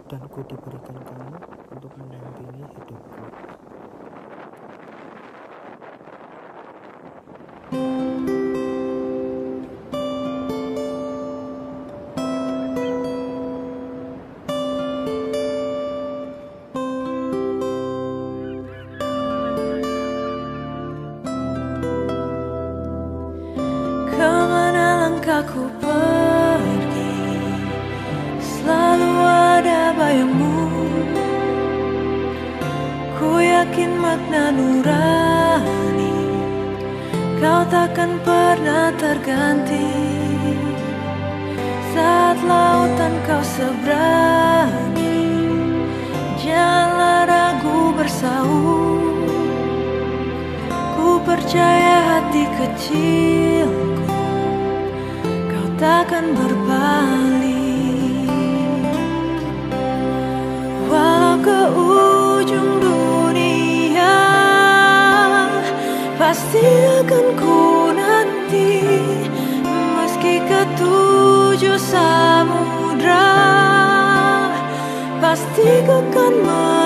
dan ku diberikan kamu untuk mendampingi hidupku. Kemana langkah ku pergi, selalu ada bayangmu. Ku yakin makna nurani kau takkan pernah terganti. Saat lautan kau seberangi, janganlah ragu bersaung. Ku percaya hati kecilku, kau takkan berpaling. Walau ke ujung dunia, pasti akan ku nanti. Meski ke tujuh samudra, pasti ku akan